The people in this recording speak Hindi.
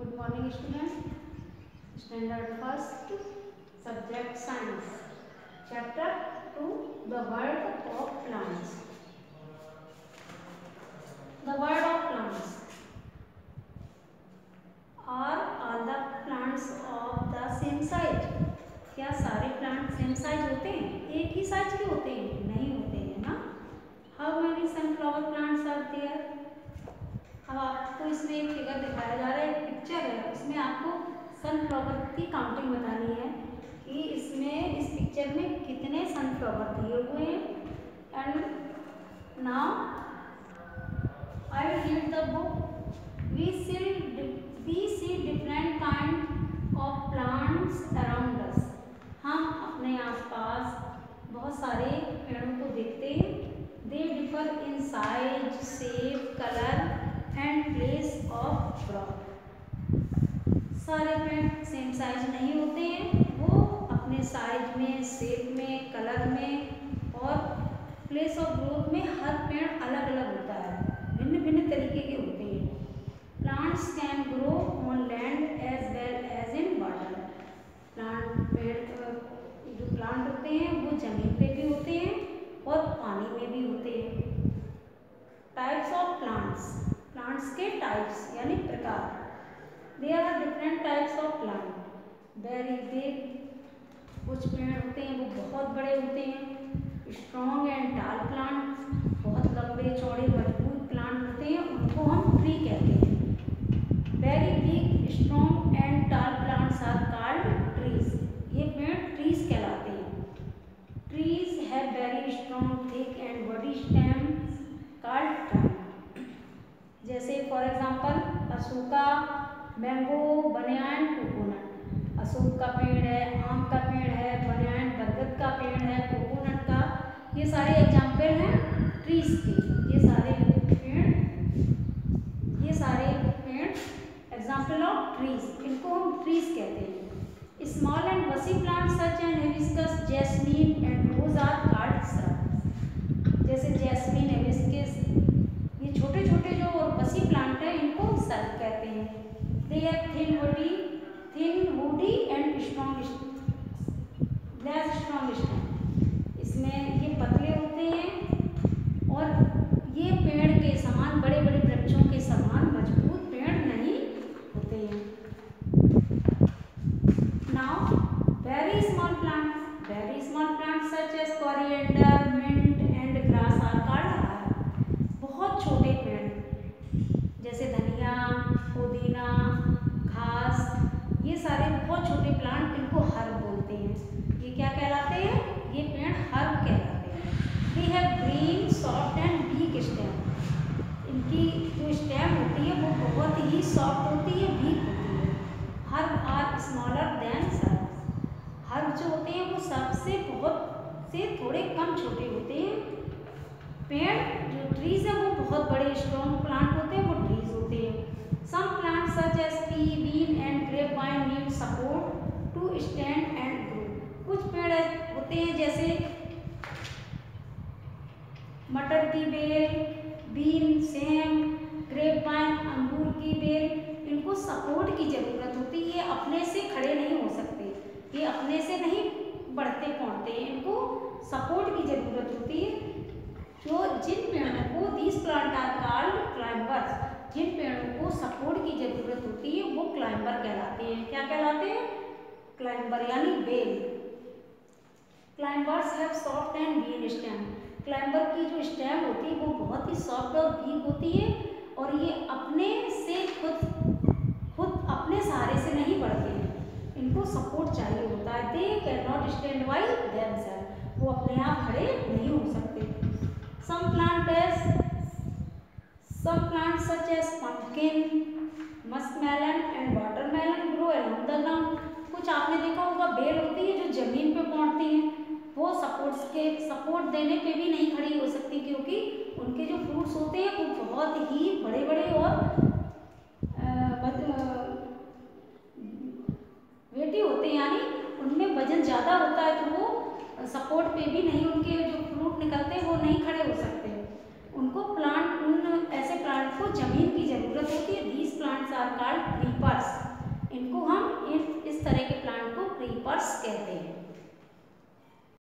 Good morning students. Standard first, subject science, chapter 2, the world of plants. The world of plants. Are all the plants of the same size? क्या सारे प्लांट सेम साइज होते हैं? एक ही साइज के होते हैं? नहीं होते हैं ना. How many sunflower plants are there? अब आपको इसमें एक फिगर दिखाया जा रहा है, एक पिक्चर है, उसमें आपको सनफ्लावर की काउंटिंग बतानी है कि इसमें इस पिक्चर में कितने सनफ्लावर दिए हुए हैं. And now I will read the book. We see different kind of plants around us. हम अपने आसपास बहुत सारे पेड़ों को देखते हैं. They differ in size, shape, colour and place of growth. सारे पेड़ सेम साइज नहीं होते हैं, वो अपने साइज में, शेप में, कलर में और प्लेस ऑफ ग्रोथ में हर पेड़ अलग अलग होता है, भिन्न भिन्न तरीके के होते हैं. Plants can grow on land as well as in water. पेड़ जो प्लांट होते हैं वो जमीन पे भी होते हैं और पानी में भी होते हैं. Types of plants. प्लांट्स के टाइप्स यानी प्रकार. There are different types of plant. Very big, कुछ पेड़ होते हैं वो बहुत बड़े होते हैं. स्ट्रॉन्ग एंड टाल प्लांट, बहुत लंबे चौड़े मजबूत प्लांट होते हैं, उनको हम ट्री कहते हैं. Very big, strong and tall plants are called trees. ये पेड़ ट्रीज कहलाते हैं. Trees have very strong, thick and बड़ी स्टेम्स कॉल्ड ट्रंक. जैसे for example Ashoka, mango, banyan, coconut. अशोक का पेड़ है, आम का पेड़ है, बनियान बरगद का पेड़ है, कोकोनट का. ये सारे एग्जाम्पल हैं ट्रीज के. ये सारे पेड़ एग्जाम्पल ऑफ ट्रीज. इनको हम ट्रीज कहते हैं. Small and bushy plant such and hibiscus, jasmine and rose are called shrubs. जैसे जैस्मीन, हिबिस्कस, ये छोटे छोटे जो वसी प्लांट है इनको श्रब कहते हैं. They have thin woody and strong stem. इसमें ये पतले होते हैं और ये पेड़ के समान, बड़े बड़े वृक्षों के समान मजबूत पेड़ नहीं होते हैं. Now very small plant such as coriander, mint and grass are called herb. बहुत छोटे पेड़ जैसे धनिया, पुदीना, घास, ये सारे बहुत छोटे प्लांट, इनको हर्ब बोलते हैं. ये क्या कहलाते हैं? ये पेड़ हर्ब कहलाते हैं. They have green, soft and weak stem. इनकी जो स्टेम होती है वो बहुत ही सॉफ्ट होती है, वीक होती है. Herb are smaller than shrubs. Herb जो होते हैं वो सबसे बहुत से थोड़े कम छोटे होते हैं. पेड़ जो ट्रीज है वो बहुत बड़े स्ट्रॉन्ग प्लांट होते हैं, वो ट्रीज होते हैं. Some plants such as pea, bean and grape vine need support to stand and grow. कुछ पेड़ होते हैं जैसे मटर की बेल, बीन, सेम, ग्रेप वाइन, अंगूर की बेल, इनको सपोर्ट की जरूरत होती है. ये अपने से खड़े नहीं हो सकते, ये अपने से नहीं बढ़ते पौधते हैं, इनको सपोर्ट की जरूरत होती है. जो जिन पेड़ों को, these plant are called climbers, जिन पेड़ों को सपोर्ट की जरूरत होती है वो क्लाइंबर कहलाते हैं. क्या कहलाते हैं? क्लाइंबर यानी बेल. Climbers have soft and weak stem. Climber की जो स्टेम होती है वो बहुत ही सॉफ्ट और वीक होती है और ये अपने से खुद अपने सहारे से नहीं बढ़ते हैं, इनको सपोर्ट चाहिए होता है. They can not stand by themself. वो अपने आप खड़े नहीं हो सकते. Some plants such as pumpkin, muskmelon and watermelon grow along the ground. कुछ आपने देखा होगा बेल होती है जो जमीन पे पौधती हैं, वो सपोर्ट देने पे भी नहीं खड़ी हो सकती क्योंकि उनके जो फ्रूट्स होते हैं वो बहुत ही बड़े बड़े और वेटी होते हैं, यानी उनमें वजन ज़्यादा होता है, तो वो सपोर्ट पे भी नहीं, उनके जो फ्रूट निकलते हैं वो नहीं खड़े हो सकते. उनको ऐसे प्लांट को जमीन की जरूरत होती है. These plants are called creepers. इस तरह के प्लांट को क्रीपर्स कहते हैं।